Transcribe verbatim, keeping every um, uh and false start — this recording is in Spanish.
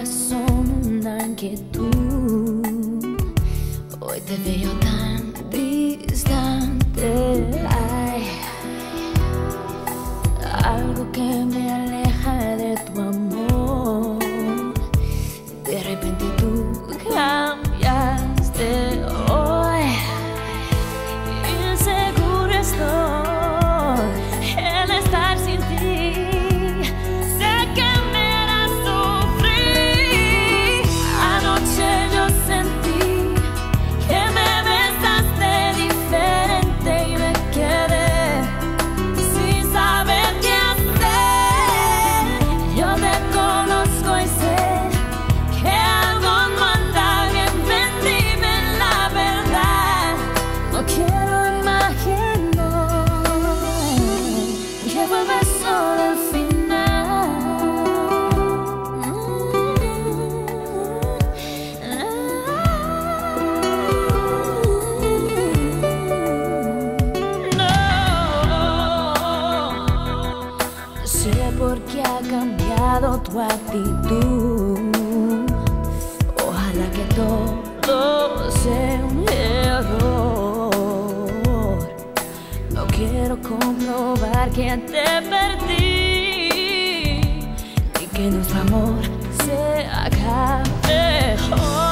corazón una inquietud. Hoy te veo tan distante. Hay algo que me aleja de tu amor. De repente tú cambiaste hoy. Inseguro estoy en estar sin ti. Sé que me harás sufrir. Anoche yo sentí que me besaste diferente y me quedé sin saber qué hacer. Yo te conozco y sé que algo no anda bien. Ven, dime la verdad. No quiero imaginar que vuelves solo al final. No sé por qué ha cambiado tu actitud. Ojalá que todo sea un error. No quiero comprobar que te perdí y que nuestro amor se acabe hoy.